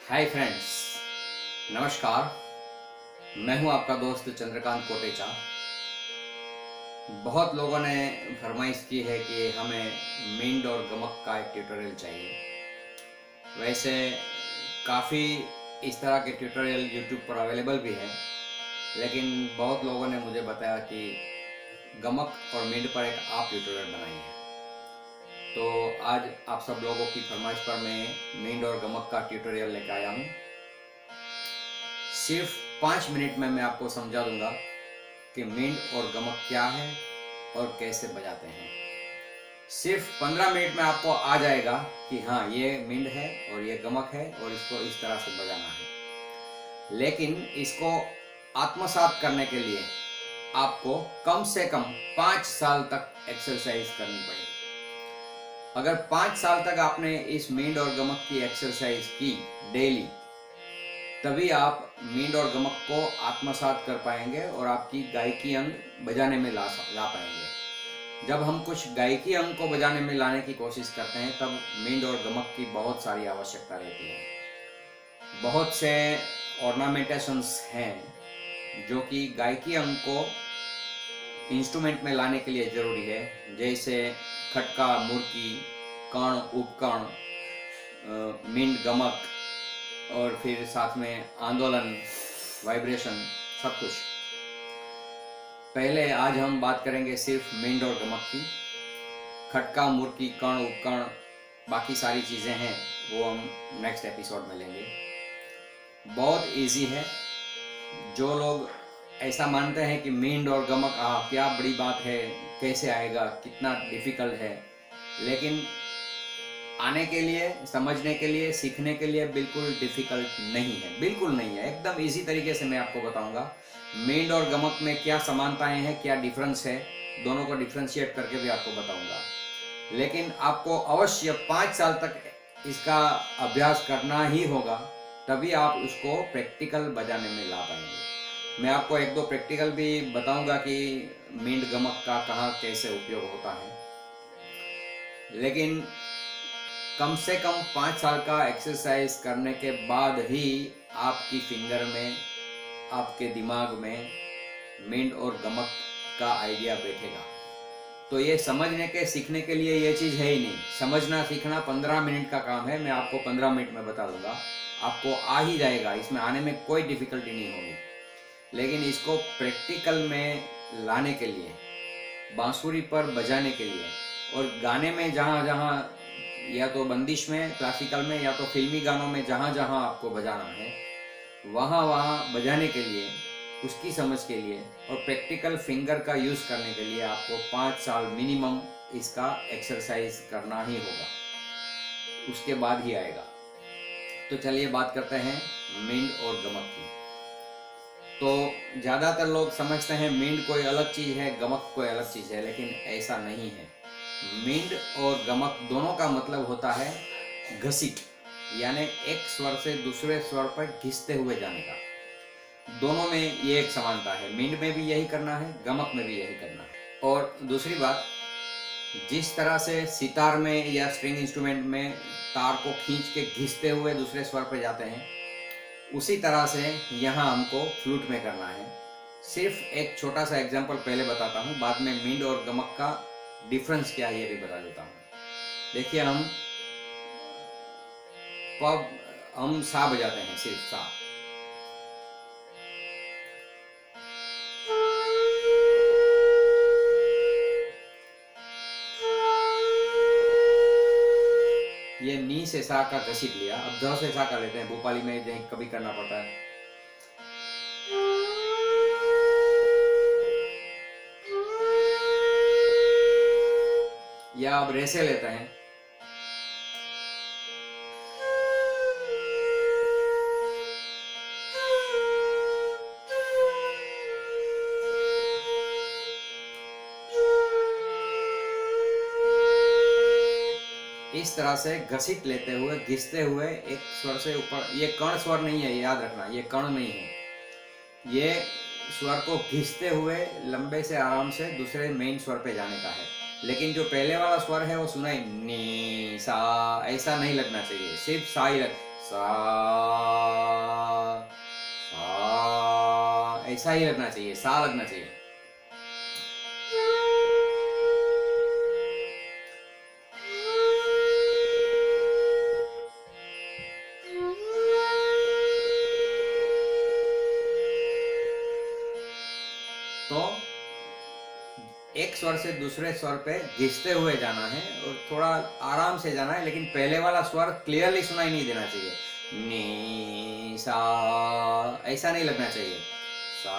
Hi friends, नमस्कार। मैं हूं आपका दोस्त चंद्रकांत कोटेचा। बहुत लोगों ने फरमाइश की है कि हमें मिंड और गमक का एक ट्यूटोरियल चाहिए। वैसे काफ़ी इस तरह के ट्यूटोरियल यूट्यूब पर अवेलेबल भी है, लेकिन बहुत लोगों ने मुझे बताया कि गमक और मिंड पर एक आप ट्यूटोरियल बनाइए। तो आज आप सब लोगों की फरमाइश पर मैं मिंड और गमक का ट्यूटोरियल लेकर आया हूँ। सिर्फ 5 मिनट में मैं आपको समझा दूंगा कि मिंड और गमक क्या है और कैसे बजाते हैं। सिर्फ 15 मिनट में आपको आ जाएगा कि हाँ, ये मिंड है और ये गमक है और इसको इस तरह से बजाना है। लेकिन इसको आत्मसात करने के लिए आपको कम से कम 5 साल तक एक्सरसाइज करनी पड़ेगी। अगर 5 साल तक आपने इस मिंड और गमक की एक्सरसाइज की डेली, तभी आप मिंड और गमक को आत्मसात कर पाएंगे और आपकी गायकी अंग बजाने में ला पाएंगे। जब हम कुछ गायकी अंग को बजाने में लाने की कोशिश करते हैं, तब मिंड और गमक की बहुत सारी आवश्यकता रहती है। बहुत से ऑर्नामेंटेशंस हैं जो कि गायकी अंग को इंस्ट्रूमेंट में लाने के लिए ज़रूरी है, जैसे खटका, मुर्की, कर्ण, उपकर्ण, मिंड, गमक और फिर साथ में आंदोलन, वाइब्रेशन, सब कुछ। पहले आज हम बात करेंगे सिर्फ मिंड और गमक की। खटका, मुर्की, कर्ण, उपकर्ण, बाकी सारी चीज़ें हैं वो हम नेक्स्ट एपिसोड में लेंगे। बहुत इजी है। जो लोग ऐसा मानते हैं कि मिंड और गमक क्या बड़ी बात है, कैसे आएगा, कितना डिफिकल्ट है, लेकिन आने के लिए, समझने के लिए, सीखने के लिए बिल्कुल डिफिकल्ट नहीं है, बिल्कुल नहीं है। एकदम इजी तरीके से मैं आपको बताऊंगा मिंड और गमक में क्या समानताएं हैं, क्या डिफरेंस है, दोनों को डिफ्रेंशिएट करके भी आपको बताऊंगा। लेकिन आपको अवश्य 5 साल तक इसका अभ्यास करना ही होगा, तभी आप उसको प्रैक्टिकल बजाने में ला पाएंगे। मैं आपको एक दो प्रैक्टिकल भी बताऊंगा कि मिंड गमक का कहाँ कैसे उपयोग होता है। लेकिन कम से कम 5 साल का एक्सरसाइज करने के बाद ही आपकी फिंगर में, आपके दिमाग में मिंड और गमक का आइडिया बैठेगा। तो ये समझने के, सीखने के लिए ये चीज़ है ही नहीं। समझना, सीखना 15 मिनट का काम है। मैं आपको 15 मिनट में बता दूंगा, आपको आ ही जाएगा, इसमें आने में कोई डिफिकल्टी नहीं होगी। लेकिन इसको प्रैक्टिकल में लाने के लिए, बांसुरी पर बजाने के लिए और गाने में जहाँ जहाँ, या तो बंदिश में, क्लासिकल में, या तो फिल्मी गानों में जहाँ जहाँ आपको बजाना है, वहाँ वहाँ बजाने के लिए, उसकी समझ के लिए और प्रैक्टिकल फिंगर का यूज़ करने के लिए आपको 5 साल मिनिमम इसका एक्सरसाइज करना ही होगा, उसके बाद ही आएगा। तो चलिए बात करते हैं मिंड और गमक की। तो ज़्यादातर लोग समझते हैं मिंड कोई अलग चीज़ है, गमक कोई अलग चीज़ है, लेकिन ऐसा नहीं है। मिंड और गमक दोनों का मतलब होता है घसीट, यानी एक स्वर से दूसरे स्वर पर घिसते हुए जाने का। दोनों में ये एक समानता है, मिंड में भी यही करना है, गमक में भी यही करना है। और दूसरी बात, जिस तरह से सितार में या स्ट्रिंग इंस्ट्रूमेंट में तार को खींच के घिसते हुए दूसरे स्वर पर जाते हैं, उसी तरह से यहाँ हमको फ्लूट में करना है। सिर्फ एक छोटा सा एग्जांपल पहले बताता हूँ, बाद में मिंड और गमक का डिफरेंस क्या है ये भी बता देता हूँ। देखिए, हम सा बजाते हैं, सिर्फ सा। ये नी से सा का घसीट लिया। अब ध से सा का लेते हैं, भोपाली में कभी करना पड़ता है। या अब रे से लेते हैं। इस तरह से घसीट लेते हुए, घिसते हुए एक स्वर से ऊपर। ये कर्ण स्वर नहीं है, ये याद रखना, ये कर्ण नहीं है। ये स्वर को घिसते हुए लंबे से आराम से दूसरे मेन स्वर पे जाने का है। लेकिन जो पहले वाला स्वर है वो सुनाई नी सा, ऐसा नहीं लगना चाहिए, सिर्फ सा ही लग, सा सा ऐसा ही लगना चाहिए, सा लगना चाहिए। तो एक स्वर से दूसरे स्वर पे घिसते हुए जाना है और थोड़ा आराम से जाना है, लेकिन पहले वाला स्वर क्लियरली सुनाई नहीं देना चाहिए। नी सा ऐसा नहीं लगना चाहिए, सा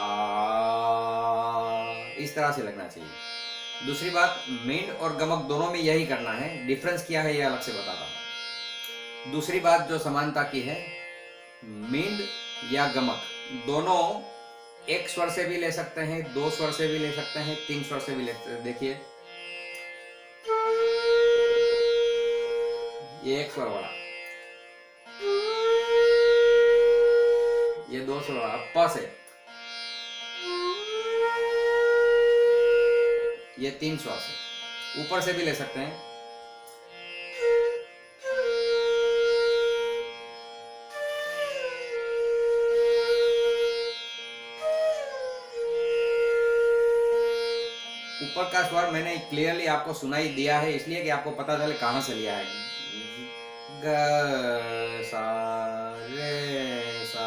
इस तरह से लगना चाहिए। दूसरी बात, मींड और गमक दोनों में यही करना है, डिफरेंस क्या है ये अलग से बताता हूँ। दूसरी बात जो समानता की है, मींड या गमक दोनों एक स्वर से भी ले सकते हैं, दो स्वर से भी ले सकते हैं, तीन स्वर से भी ले सकते हैं। देखिए ये एक स्वर वाला, ये दो स्वर वाला प से, ये तीन स्वर से, ऊपर से भी ले सकते हैं। ऊपर का स्वर मैंने क्लियरली आपको सुनाई दिया है, इसलिए कि आपको पता चले कहां से लिया है। ग सा रे सा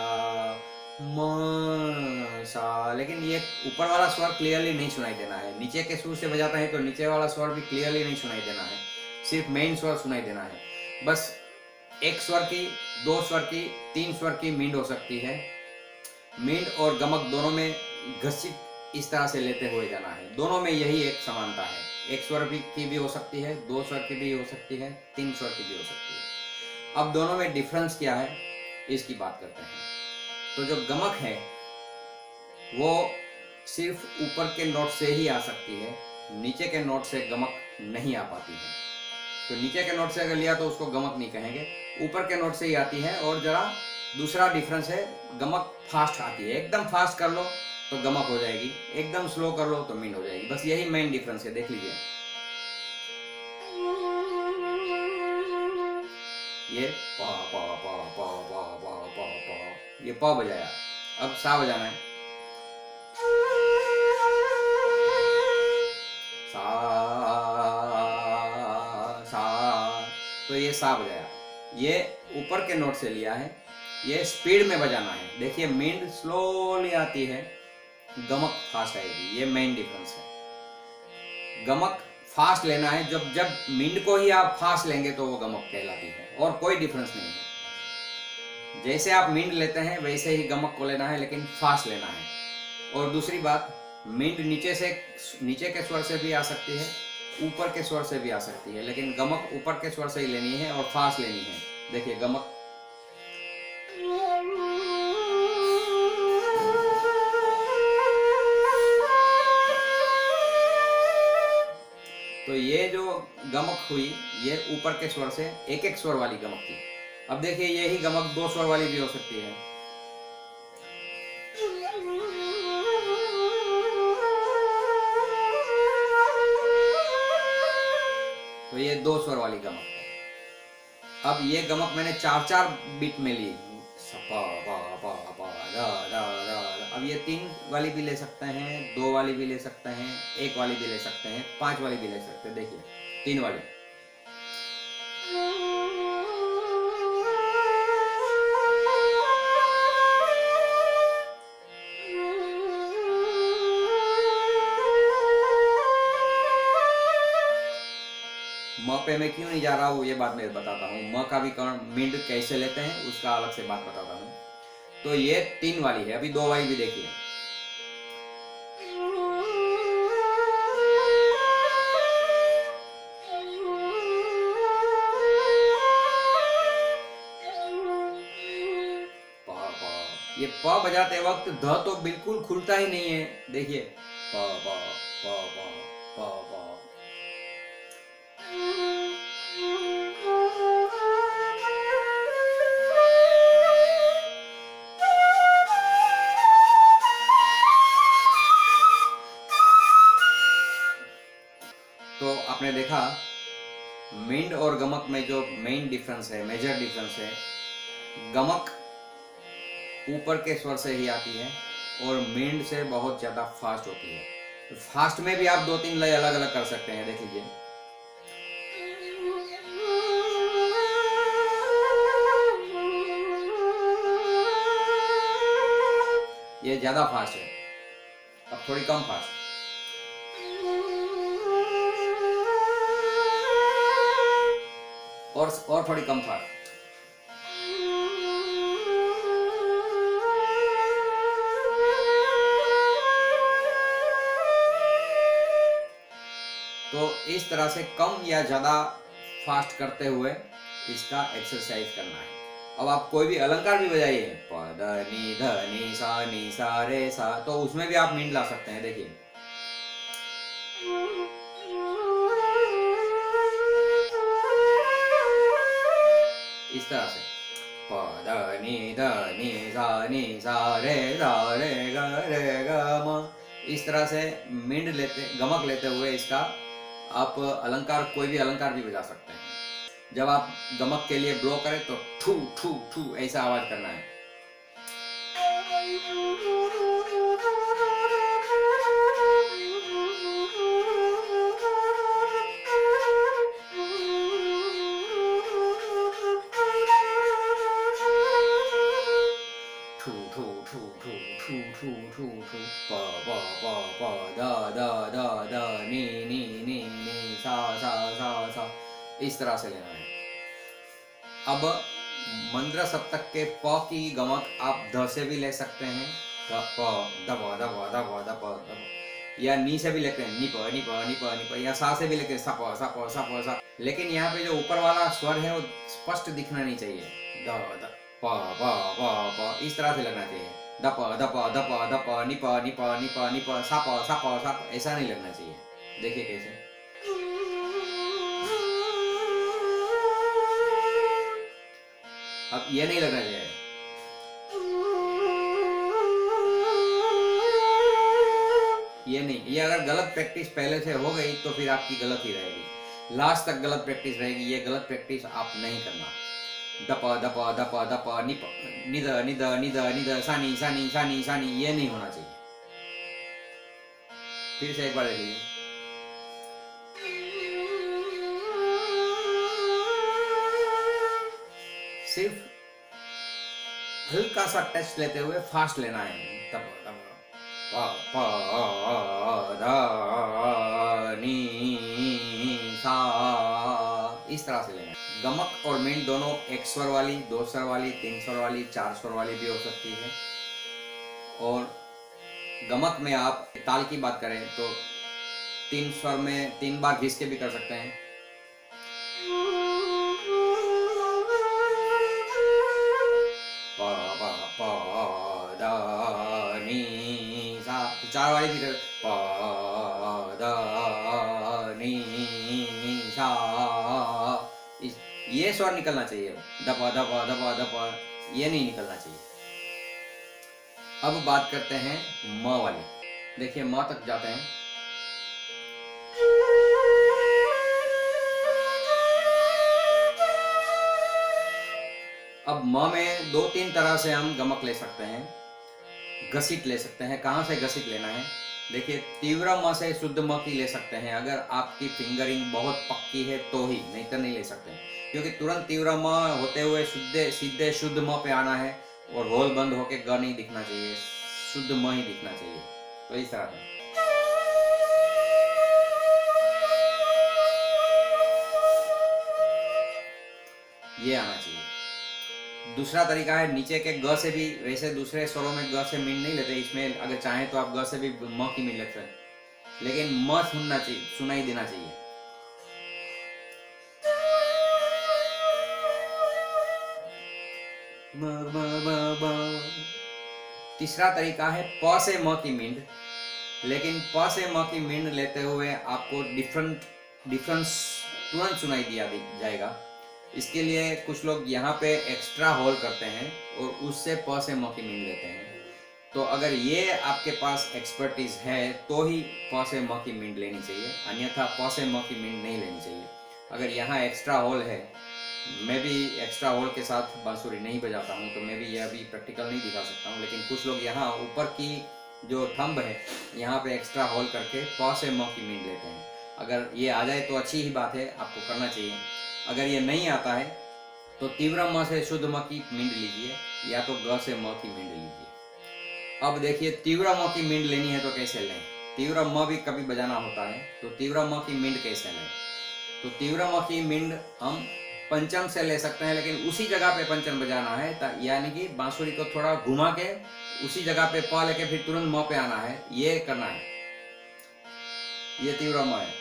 म सा, लेकिन ये ऊपर वाला स्वर क्लियरली नहीं सुनाई देना है। नीचे के सुर से बजाते हैं तो नीचे वाला स्वर भी क्लियरली नहीं सुनाई देना है, सिर्फ मेन स्वर सुनाई देना है। बस एक स्वर की, दो स्वर की, तीन स्वर की मींड हो सकती है। मींड और गमक दोनों में घसीट इस तरह से लेते हुए जाना है। दोनों में यही एक समानता है, एक स्वर की भी हो सकती है, दो स्वर की भी हो सकती है, तीन स्वर की भी हो सकती है। अब दोनों में डिफरेंस क्या है इसकी बात करते हैं। तो जो गमक है वो सिर्फ ऊपर के नोट से ही आ सकती है, नीचे के नोट से गमक नहीं आ पाती है। तो नीचे के नोट से अगर लिया तो उसको गमक नहीं कहेंगे, ऊपर के नोट से ही आती है। और जरा दूसरा डिफरेंस है, गमक फास्ट आती है, एकदम फास्ट कर लो तो गमक हो जाएगी, एकदम स्लो कर लो तो मींड हो जाएगी। बस यही मेन डिफरेंस है, देख लीजिए। ये पा पा पा पा पा पा पा पा, ये पा बजाया। अब सा बजाना है, सा सा, तो ये सा बजाया। ये ऊपर के नोट से लिया है, ये स्पीड में बजाना है। देखिए मींड स्लोली आती है, गमक फास्ट आएगी, ये मेन डिफरेंस है। गमक फास्ट लेना है, जब मींड को ही आप फास्ट लेंगे तो वो गमक कहलाती है, और कोई डिफरेंस नहीं है। जैसे आप मींड लेते हैं वैसे ही गमक को लेना है, लेकिन फास्ट लेना है। और दूसरी बात, मींड नीचे के स्वर से भी आ सकती है, ऊपर के स्वर से भी आ सकती है, लेकिन गमक ऊपर के स्वर से ही लेनी है और फास्ट लेनी है। देखिए गमक, तो ये जो गमक हुई ये ऊपर के स्वर से, एक एक स्वर वाली गमक थी। अब देखिए यही गमक दो स्वर वाली भी हो सकती है। तो ये दो स्वर वाली गमक है। अब ये गमक मैंने चार चार बीट में ली, पा पा पा पा रा रा रा। अब ये तीन वाली भी ले सकते हैं, दो वाली भी ले सकते हैं, एक वाली भी ले सकते हैं, पांच वाली भी ले सकते हैं। देखिए तीन वाली, म पे मैं क्यों नहीं जा रहा हूँ ये बात मैं बताता हूँ। म का भी मींड कैसे लेते हैं उसका अलग से बात बताता हूँ। तो ये तीन वाली है, अभी दो वाली भी देखिए। ये प बजाते वक्त ध तो बिल्कुल खुलता ही नहीं है। देखिए प प प प प प। तो आपने देखा मींड और गमक में जो मेन डिफरेंस है, मेजर डिफरेंस है, गमक ऊपर के स्वर से ही आती है और मींड से बहुत ज्यादा फास्ट होती है। तो फास्ट में भी आप 2-3 लय अलग अलग कर सकते हैं। देख लीजिए, ये ज्यादा फास्ट है, अब थोड़ी कम फास्ट। और थोड़ी कम फास्ट। तो इस तरह से कम या ज्यादा फास्ट करते हुए इसका एक्सरसाइज करना है। अब आप कोई भी अलंकार भी बजाइए, प ध नि सा रे सा, तो उसमें भी आप मींड ला सकते हैं। देखिए, इस तरह से प ध नि सा रे ग म, इस तरह से मींड लेते, गमक लेते हुए इसका आप अलंकार, कोई भी अलंकार भी बजा सकते हैं। जब आप गमक के लिए ब्लो करें तो ठू ठू ठू ऐसा आवाज करना है। ठू ठू ठू ठू ठू ठू ठू ठू प प प प द नी सा, इस तरह से लेना है। अब मंद्र सप्तक के प की गमक आप ध से भी ले सकते हैं, ध प ध प ध प ध प ध प ध प, या नी से भी लेते हैं, नि प नि प नि प नि प, या सा से भी लेते हैं, सा प सा प सा प सा। लेकिन यहाँ पे जो ऊपर वाला स्वर है वो स्पष्ट दिखना नहीं चाहिए। द द प प प प, इस तरह से लगना चाहिए। द प द प द प द प नि प नि प नि प नि प, सा प सा प सा प, ऐसा नहीं लगना चाहिए। देखिए कैसे, अब ये नहीं लगना चाहिए। ये नहीं, ये अगर गलत प्रैक्टिस पहले से हो गई तो फिर आपकी गलत ही रहेगी, लास्ट तक गलत प्रैक्टिस रहेगी। ये गलत प्रैक्टिस आप नहीं करना। दप दप दप दप निप निद निद निद निद सानी सानी सानी सानी, ये नहीं होना चाहिए। फिर से एक बार देखिए, सिर्फ हल्का सा टच लेते हुए फास्ट लेना है। तप तप प प ध नी सा, इस तरह से लेना है। गमक और मींड दोनों एक स्वर वाली, 2 स्वर वाली, 3 स्वर वाली, 4 स्वर वाली भी हो सकती है। और गमक में आप ताल की बात करें तो 3 स्वर में 3 बार घिस के भी कर सकते हैं। प प प द नी सा, 4 वाली भी कर, प द नी सा, ये स्वर निकलना चाहिए। दप दप दप दप, ये नहीं निकलना चाहिए। अब बात करते हैं म वाली। देखिए, म तक जाते हैं। अब म में 2-3 तरह से हम गमक ले सकते हैं, घसीट ले सकते हैं। कहाँ से घसीट लेना है? देखिए, तीव्र म से शुद्ध म की ले सकते हैं। अगर आपकी फिंगरिंग बहुत पक्की है तो ही, नहीं तो नहीं ले सकते हैं, क्योंकि तुरंत तीव्र म होते हुए सीधे शुद्ध म पे आना है और होल बंद होके ग नहीं दिखना चाहिए, शुद्ध म ही दिखना चाहिए। तो इस तरह से ये आना चाहिए। दूसरा तरीका है नीचे के ग से भी, वैसे दूसरे स्वरों में ग से मींड नहीं लेते, इसमें अगर चाहें तो आप ग से भी म की मींड लेते हैं, लेकिन म सुनना चाहिए, सुनाई देना चाहिए। तीसरा तरीका है प से म की मींड, लेकिन प से म की मींड लेते हुए आपको डिफरेंस तुरंत सुनाई दिया जाएगा। इसके लिए कुछ लोग यहाँ पे एक्स्ट्रा होल करते हैं और उससे प से म की मींड लेते हैं। तो अगर ये आपके पास एक्सपर्टीज है तो ही प से म की मींड लेनी चाहिए, अन्यथा प से म की मींड नहीं लेनी चाहिए। अगर यहाँ एक्स्ट्रा होल है, मैं भी एक्स्ट्रा होल के साथ बांसुरी नहीं बजाता हूँ, तो मैं भी यह भी प्रैक्टिकल नहीं दिखा सकता हूँ, लेकिन कुछ लोग यहाँ ऊपर की जो थंब है यहाँ पे एक्स्ट्रा होल करके प से म की मींड लेते हैं। अगर ये आ जाए तो अच्छी ही बात है, आपको करना चाहिए। अगर ये नहीं आता है तो तीव्र म से शुद्ध म की मींड लीजिए, या तो ग से म की मींड लीजिए। अब देखिए तीव्र म की मींड लेनी है तो कैसे लें। तीव्र म भी कभी बजाना होता है, तो तीव्र म की मींड कैसे लें। तो तीव्र म की मींड हम पंचम से ले सकते हैं, लेकिन उसी जगह पे पंचम बजाना है, यानी कि बांसुरी को थोड़ा घुमा के उसी जगह पे प लेके फिर तुरंत म पे आना है, ये करना है। ये तीव्र म है,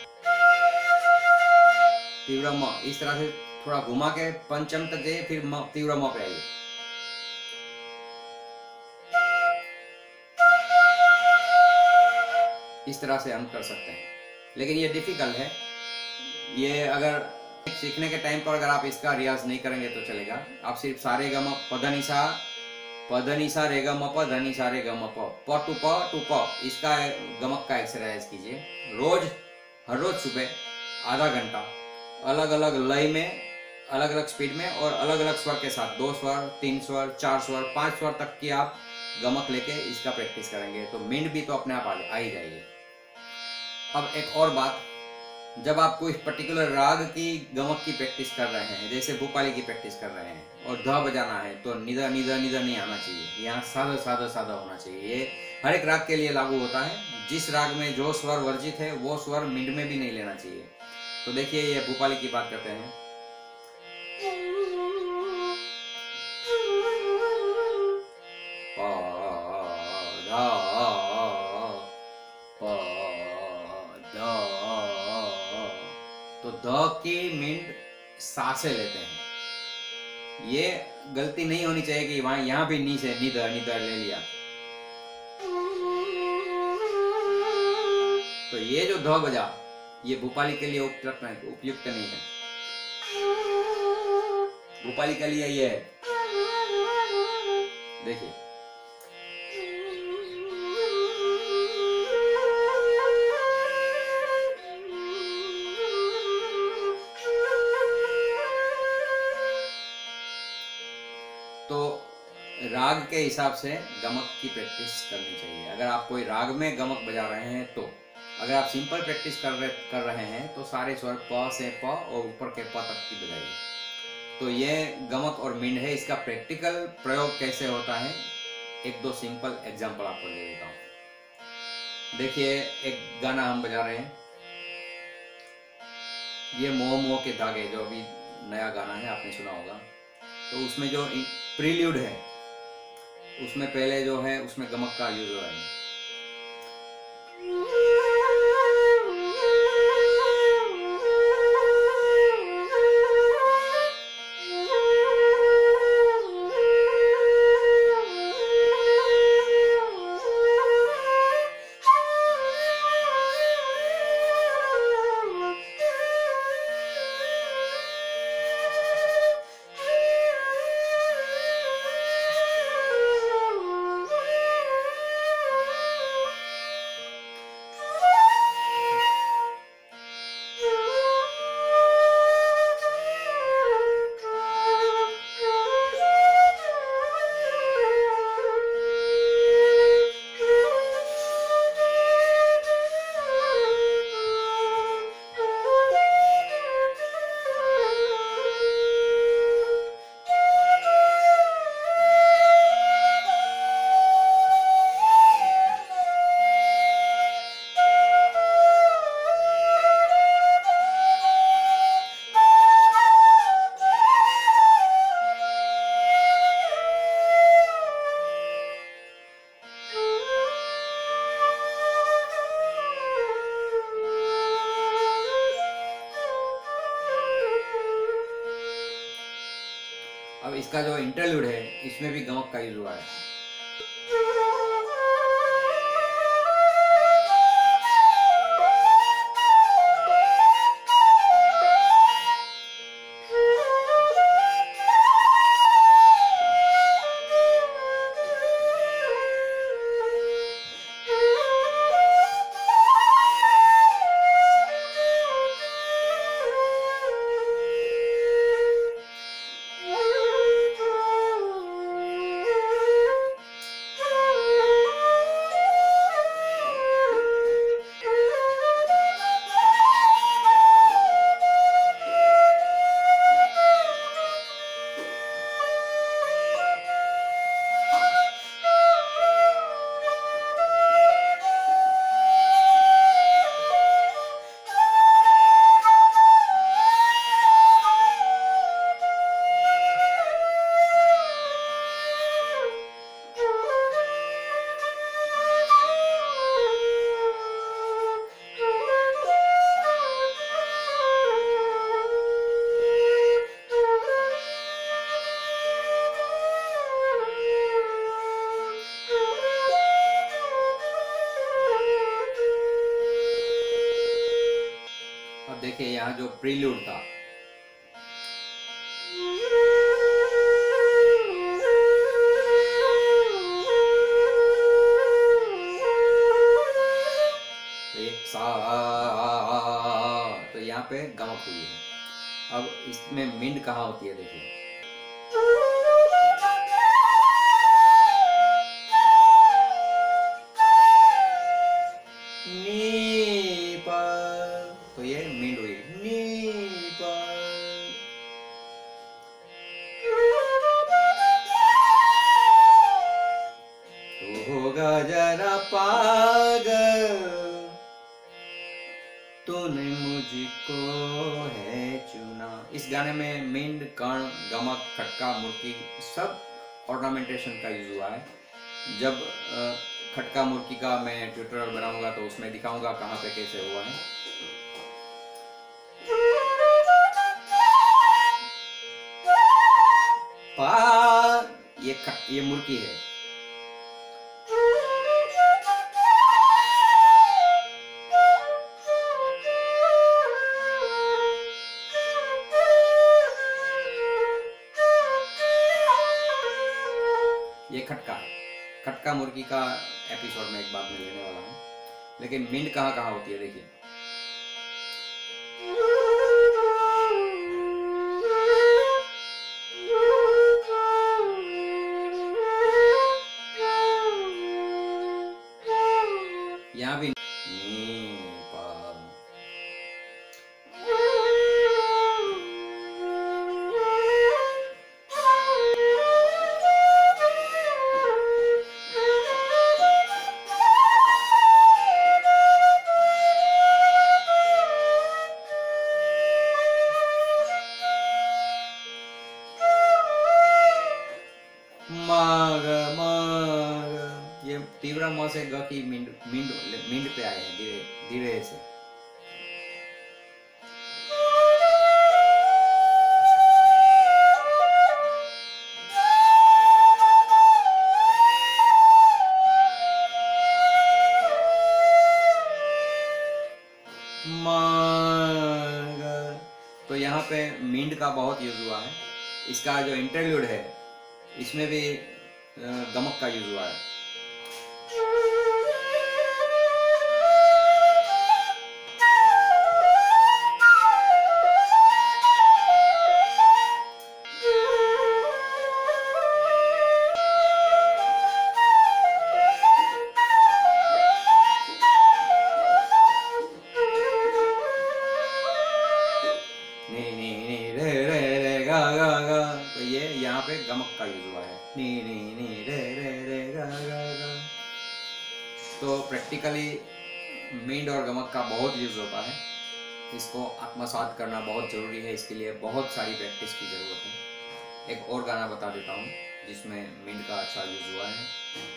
तीव्र म इस तरह से थोड़ा घुमा के पंचम तक जाइए, फिर तीव्र म पे आइए। इस तरह से हम कर सकते हैं, लेकिन ये डिफिकल्ट है। ये अगर सीखने के टाइम पर अगर आप इसका रियाज नहीं करेंगे तो चलेगा। आप सिर्फ सारे गम पधनी सा रे ग म प धनी सा रे ग म प टू प इसका गमक का एक्सरसाइज कीजिए रोज, हर रोज सुबह आधा घंटा, अलग अलग लय में, अलग अलग स्पीड में और अलग अलग स्वर के साथ, 2 स्वर, 3 स्वर, 4 स्वर, 5 स्वर तक की आप गमक लेके इसका प्रैक्टिस करेंगे तो मींड भी तो अपने आप आ ही जाएगी। अब एक और बात, जब आप कोई पर्टिकुलर राग की गमक की प्रैक्टिस कर रहे हैं, जैसे भोपाली की प्रैक्टिस कर रहे हैं और ध बजाना है, तो निदा निदा निदा नहीं आना चाहिए, यहाँ सादा सादा सादा होना चाहिए। ये हर एक राग के लिए लागू होता है। जिस राग में जो स्वर वर्जित है वो स्वर मींड में भी नहीं लेना चाहिए। तो देखिए ये भोपाली की बात करते हैं। तो द की मींड सा से लेते हैं। ये गलती नहीं होनी चाहिए कि वहां यहाँ भी नी से निद निद ले लिया। तो ये जो ध बजा, ये भोपाली के लिए उपयुक्त नहीं है। भोपाली के लिए ये है, देखिए तो राग के हिसाब से गमक की प्रैक्टिस करनी चाहिए। अगर आप कोई राग में गमक बजा रहे हैं तो, अगर आप सिंपल प्रैक्टिस कर रहे हैं तो सारे स्वर प से प और ऊपर के प तक की बजाइए। तो ये गमक और मींड है। इसका प्रैक्टिकल प्रयोग कैसे होता है, एक दो सिंपल एग्जांपल आपको दे देता हूँ। देखिए एक गाना हम बजा रहे हैं, ये मोह मोह के धागे, जो अभी नया गाना है, आपने सुना होगा। तो उसमें जो प्रील्यूड है, उसमें पहले जो है उसमें गमक का यूज हो रहा है। अब इसका जो इंटरल्यूड है, इसमें भी गमक का यूज हुआ है। देखिए यहाँ जो प्रील्यूड था, तो ये सा, तो यहाँ पे गमक हुई है। अब इसमें मिंड कहाँ होती है देखिए, नी पर, तो ये मिंड हुई नी पर। तू होगा जरा पागल, तूने मुझको है चुना। इस गाने में मिंड, कर्ण, गमक, खटका, मुर्की सब ऑर्नामेंटेशन का यूज हुआ है। जब खटका मुर्की का मैं ट्यूटोरियल बनाऊंगा तो उसमें दिखाऊंगा कहाँ पे कैसे हुआ है। पा, ये मुर्की है। ये खटका है। खटका मुर्गी का एपिसोड में एक बार मैं लेने वाला हूँ। लेकिन मिंड कहाँ कहाँ होती है देखिए, यहाँ भी नी पा। माग माग, ये तीव्र म से ग की मिंड मिंड मिंड पे आए हैं धीरे धीरे से। माग, तो यहाँ पे मिंड का बहुत यूज हुआ है। इसका जो इंटरल्यूड है इसमें भी गमक का यूज हुआ है। नी नी नी रे रे रे गा गा गा, तो ये यहाँ पे गमक का यूज हुआ है। नी नी नी रे रे रे गा गा गा। तो प्रैक्टिकली मिंड और गमक का बहुत यूज होता है। इसको आत्मसात करना बहुत जरूरी है। इसके लिए बहुत सारी प्रैक्टिस की जरूरत है। एक और गाना बता देता हूँ जिसमें मिंड का अच्छा यूज हुआ है।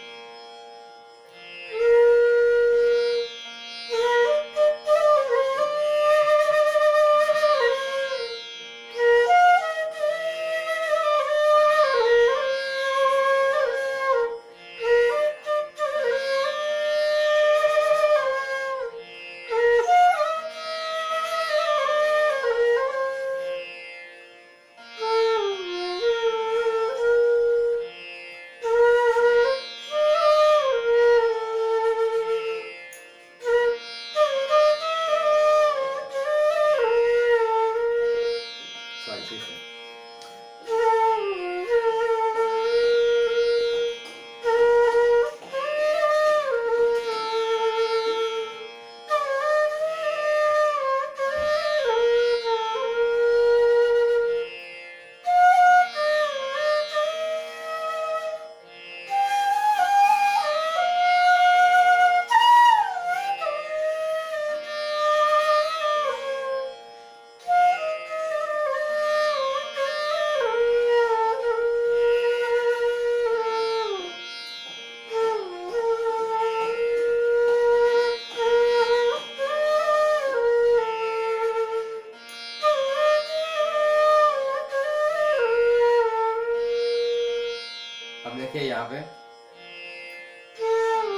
अब देखिए यहाँ पे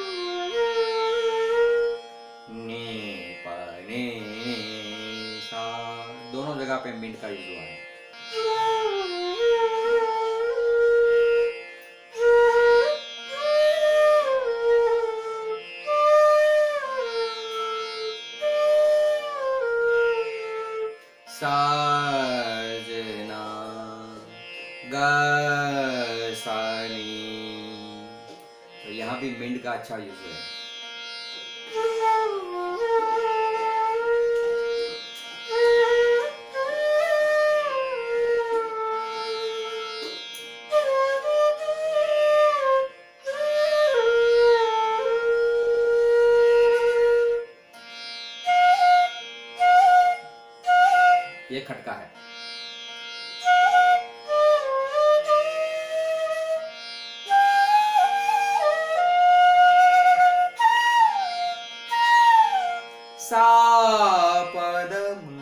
नी पा नी सा, जगह पे मिंट का यूज हुआ है। साजना गसानी, तो यहाँ भी मिंट का अच्छा यूज है। ये खटका है। सा पद म,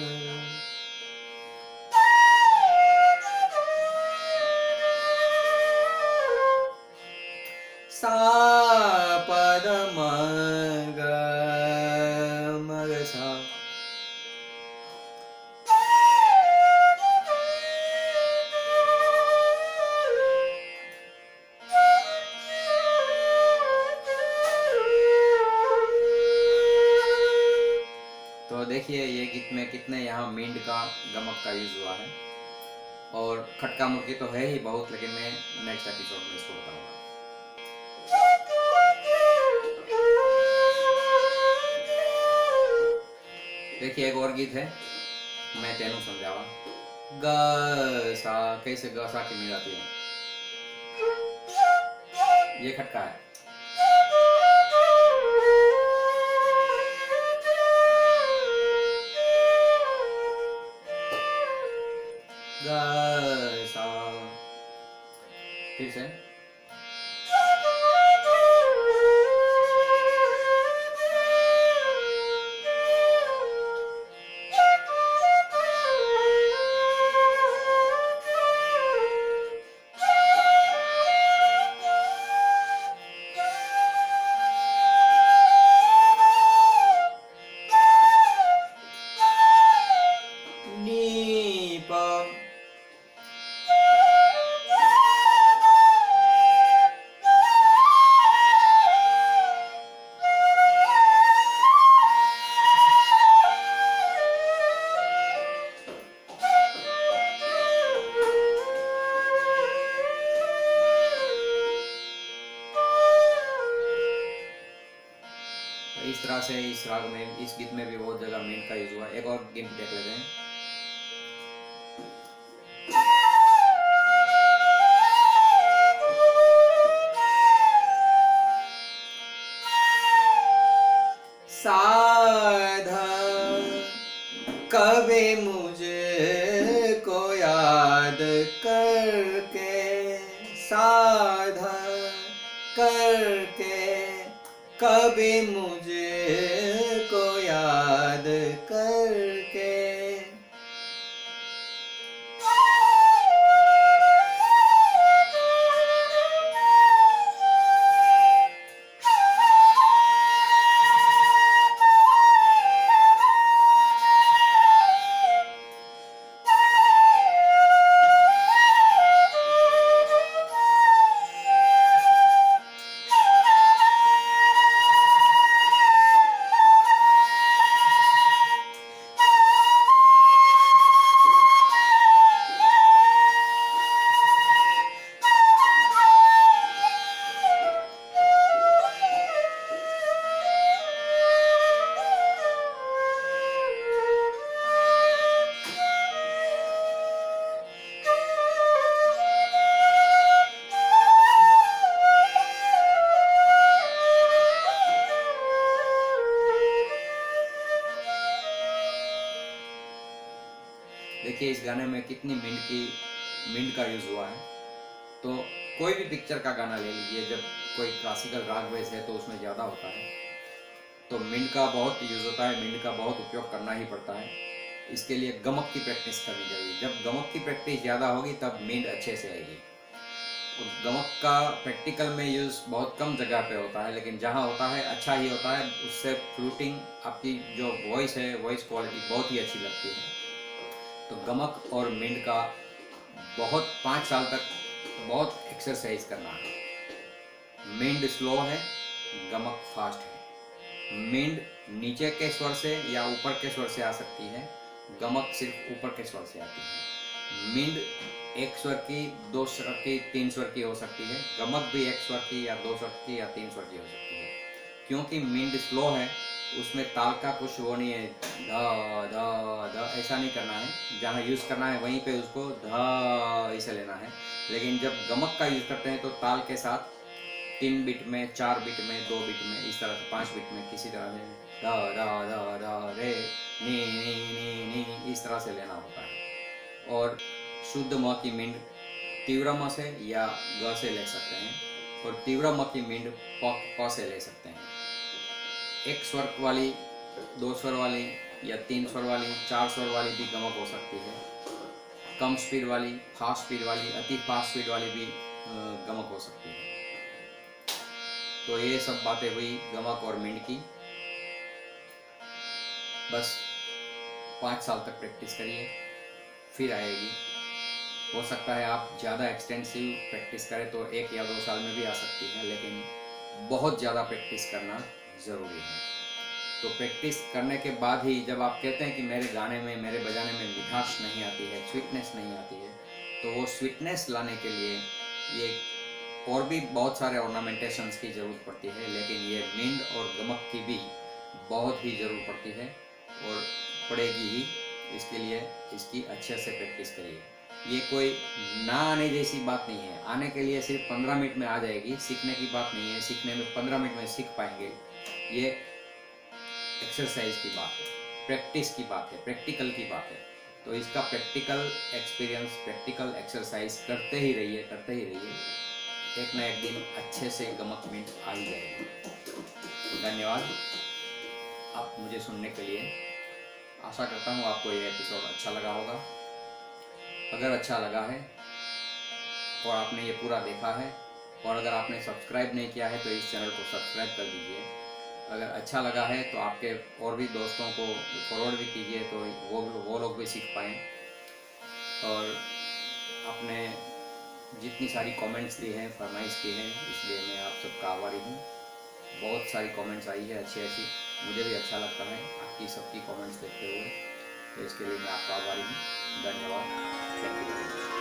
सा पद म ग म ग सा। तो देखिए ये गीत में कितने यहाँ मिंट का गमक का यूज हुआ है, और खटका मुर्गी तो है ही बहुत, लेकिन मैं नेक्स्ट एपिसोड में इसको बताऊंगा। देखिए एक और गीत है, मैं तेनू समझावा। ग सा, कैसे ग सा की मिलाती है, ये खटका है। ग सा, फिर से नी प, इस तरह से इस राग में, इस गीत में भी बहुत जगह मिंट का यूज हुआ। एक और गीत देख लेते हैं। साधा कभी मुझे को याद करके, साधा करके कभी मुझे को याद करके। देखिए इस गाने में कितनी मिंट का यूज हुआ है। तो कोई भी पिक्चर का गाना ले लीजिए, जब कोई क्लासिकल राग वैसे है तो उसमें ज़्यादा होता है, तो मिंट का बहुत यूज होता है, मिंट का बहुत उपयोग करना ही पड़ता है। इसके लिए गमक की प्रैक्टिस करनी चाहिए। जब गमक की प्रैक्टिस ज़्यादा होगी तब मिंट अच्छे से आएगी। और गमक का प्रैक्टिकल में यूज़ बहुत कम जगह पे होता है, लेकिन जहाँ होता है अच्छा ही होता है। उससे फ्लूटिंग, आपकी जो वॉइस है, वॉइस क्वालिटी बहुत ही अच्छी लगती है। तो गमक और मिंड का बहुत 5 साल तक बहुत एक्सरसाइज करना है। मिंड स्लो है, गमक फास्ट है। मिंड नीचे के स्वर से या ऊपर के स्वर से आ सकती है, गमक सिर्फ ऊपर के स्वर से आती है। मिंड एक स्वर की, 2 स्वर की, 3 स्वर की हो सकती है, गमक भी 1 स्वर की या 2 स्वर की या 3 स्वर की हो सकती है। क्योंकि मिंड स्लो है, उसमें ताल का कुछ वो नहीं है, ध ध ध ऐसा नहीं करना है। जहाँ यूज़ करना है वहीं पे उसको ध ऐसे लेना है। लेकिन जब गमक का यूज़ करते हैं तो ताल के साथ 3 बीट में, 4 बीट में, 2 बीट में, इस तरह से 5 बीट में किसी तरह से ध ध ध ध रे नी इस तरह से लेना होता है। और शुद्ध म की मिंड तीव्र म से या ग से ले सकते हैं, और तीव्र म की मिंड प से ले सकते हैं। 1 स्वर वाली, 2 स्वर वाली या 3 स्वर वाली, 4 स्वर वाली भी गमक हो सकती है। कम स्पीड वाली, फास्ट स्पीड वाली, अति फास्ट स्पीड वाली भी गमक हो सकती है। तो ये सब बातें हुई गमक और मिंड की। बस 5 साल तक प्रैक्टिस करिए, फिर आएगी। हो सकता है आप ज़्यादा एक्सटेंसिव प्रैक्टिस करें तो 1 या 2 साल में भी आ सकती है, लेकिन बहुत ज़्यादा प्रैक्टिस करना ज़रूरी है। तो प्रैक्टिस करने के बाद ही जब आप कहते हैं कि मेरे गाने में, मेरे बजाने में मिठास नहीं आती है, स्वीटनेस नहीं आती है, तो वो स्वीटनेस लाने के लिए ये और भी बहुत सारे ऑर्नामेंटेशंस की ज़रूरत पड़ती है, लेकिन ये मिंड और गमक की भी बहुत ही ज़रूरत पड़ती है और पड़ेगी ही। इसके लिए इसकी अच्छे से प्रैक्टिस करिए। ये कोई ना आने जैसी बात नहीं है, आने के लिए सिर्फ 15 मिनट में आ जाएगी, सीखने की बात नहीं है, सीखने में 15 मिनट में सीख पाएंगे। ये एक्सरसाइज की बात है, प्रैक्टिस की बात है, प्रैक्टिकल की बात है। तो इसका प्रैक्टिकल एक्सपीरियंस, प्रैक्टिकल एक्सरसाइज करते ही रहिए, करते ही रहिए। एक ना एक दिन अच्छे से गमक मिंड आ ही जाएगी। धन्यवाद आप मुझे सुनने के लिए। आशा करता हूँ आपको ये एपिसोड अच्छा लगा होगा। अगर अच्छा लगा है और आपने ये पूरा देखा है, और अगर आपने सब्सक्राइब नहीं किया है तो इस चैनल को सब्सक्राइब कर दीजिए। अगर अच्छा लगा है तो आपके और भी दोस्तों को फॉरवर्ड भी कीजिए, तो वो लोग भी सीख पाएँ। और आपने जितनी सारी कमेंट्स दी हैं, फरमाइश की हैं, इसलिए मैं आप सबका आभारी हूँ। बहुत सारी कमेंट्स आई है अच्छी अच्छी, मुझे भी अच्छा लगता है आपकी सबकी कमेंट्स देखते हुए, तो इसके लिए मैं आपका आभारी हूँ। धन्यवाद। Thank you.